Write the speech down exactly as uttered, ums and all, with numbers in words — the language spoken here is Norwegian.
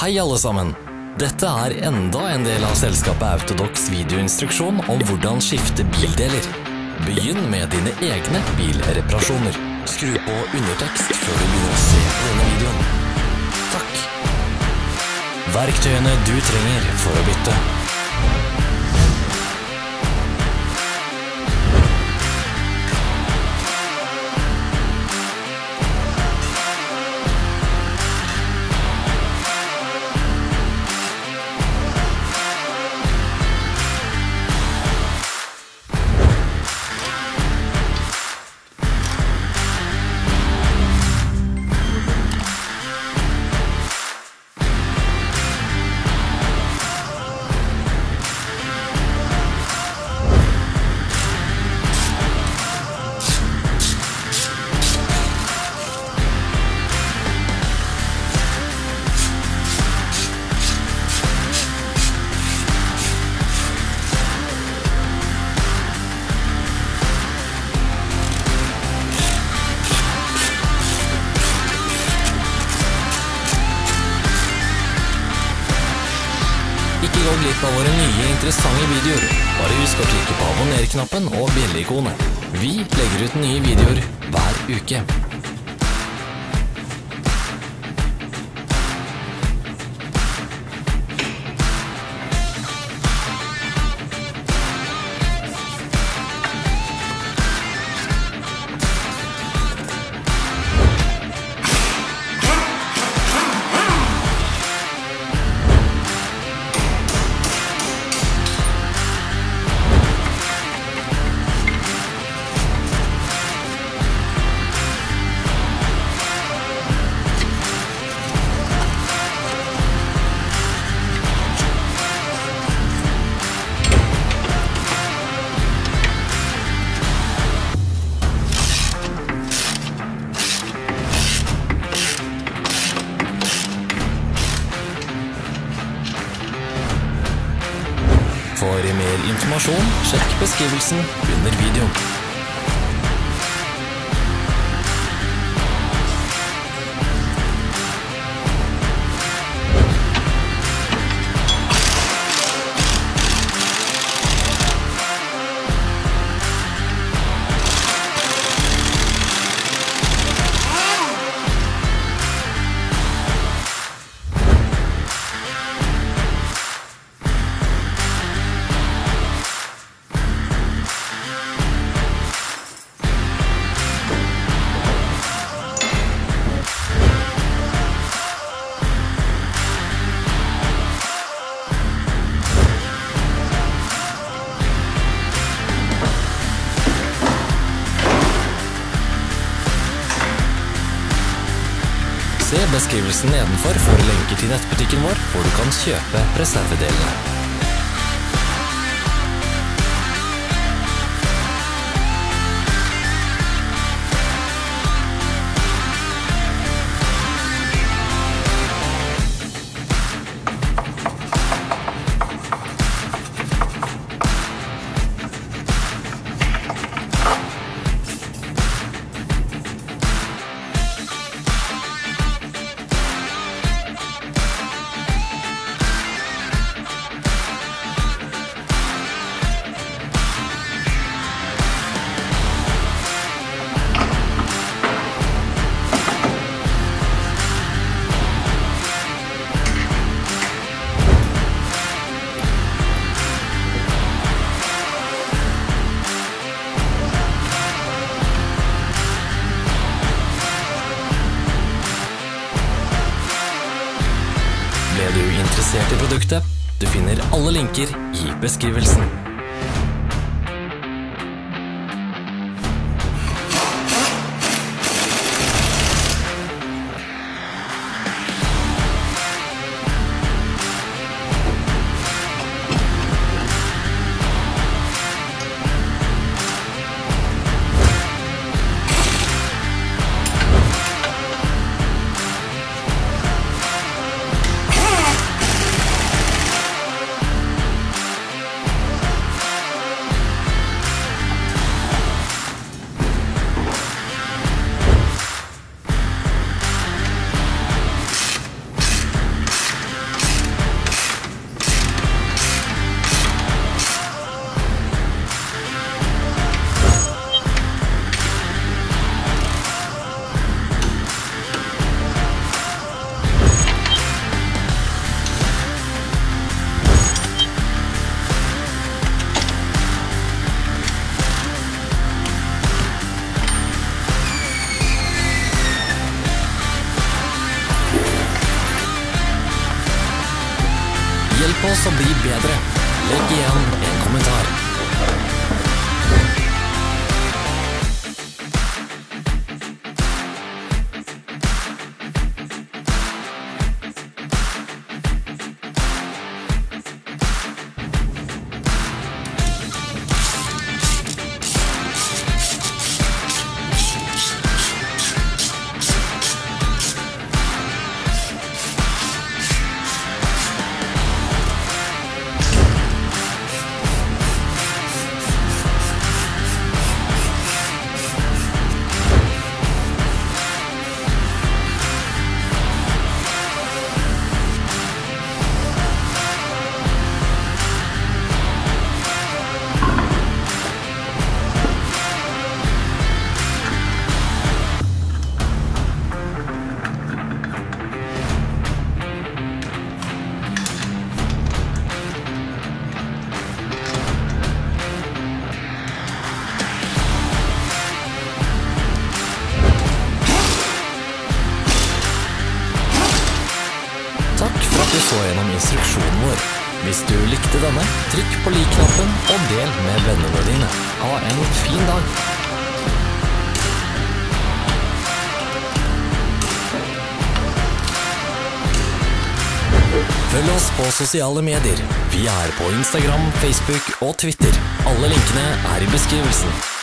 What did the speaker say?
Hei alle sammen! Dette er enda en del av selskapet Autodox videoinstruksjon om hvordan skifte bildeler. Begynn med dine egne bilreparasjoner. Skru på undertekst før du begynner å se på denne videoen. Takk! Verktøyene du trenger for å bytte. Ikke gå glipp av våre nye interessante videoer. Bare husk å klikke på abonner-knappen og bjelle-ikonet. Vi legger ut nye videoer hver uke. For mer informasjon, sjekk beskrivelsen under videoen. Se beskrivelsen nedenfor for lenker til nettbutikken vår, hvor du kan kjøpe reservedelene. Ble du interessert i produktet? Du finner alle linker i beskrivelsen. Hjelp oss å bli bedre. Legg igjen en kommentar. Takk for at du så gjennom instruksjonen vår. Hvis du likte denne, trykk på like-knappen og del med vennene dine. Ha en fin dag! Følg oss på sosiale medier. Vi er på Instagram, Facebook og Twitter. Alle linkene er i beskrivelsen.